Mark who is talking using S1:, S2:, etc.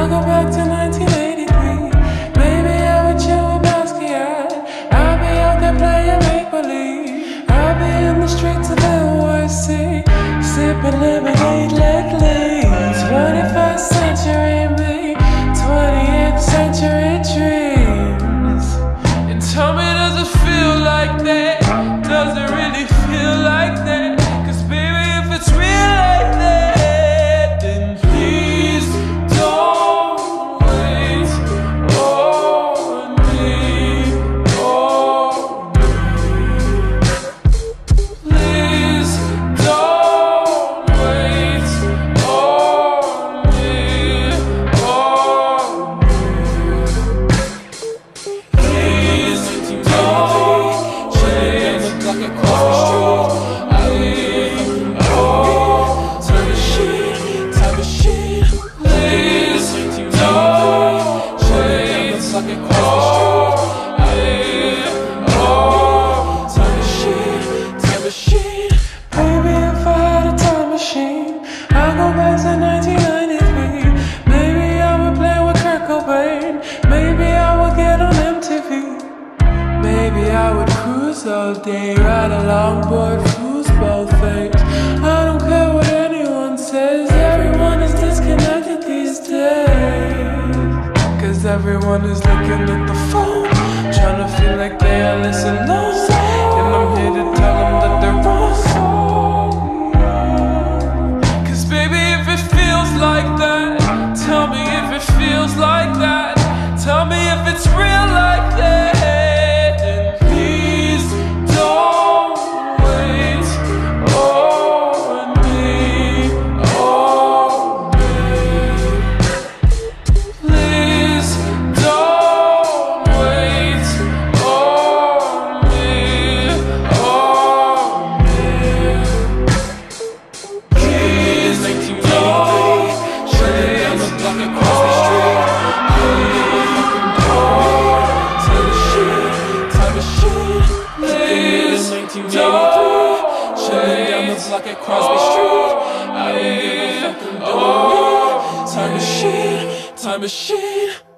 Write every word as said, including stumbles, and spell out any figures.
S1: I'll go back to nineteen eighty-three. Maybe I would chill with Basquiat. I'll be out there playing make-believe. I'll be in the streets of N Y C, sipping lemonade lately. twenty-first century me, twentieth century dreams. And tell me, does it feel like that? Does it really feel like that? Cause baby, if it's real like that, then please don't wait on me, on me. Please don't wait on me, on me. Please don't wait like across the street. I live, oh, time machine, time machine. Please don't wait like across the street. I live, oh, time machine, time machine. Baby, if I had a time machine, I'd go back to nineteen ninety-three. Maybe I would play with Kurt Cobain. Maybe I would get on M T V. Maybe I would cruise all day, ride a longboard, cruise both ways. I don't care what anyone says, everyone is disconnected these days. Cause everyone is looking at the phone, trying to feel like they are less alone. And I'm here to tell them that they're wrong. Cause baby, if it feels like that, tell me if it feels like that. Tell me if it's real like that. Then please don't wait on me, on me. Please don't wait on me, on me. Please don't wait on the block across the street. Don't shutting down the block at Crosby Street. I don't give a fuck, I'm doing it. Time machine, time machine.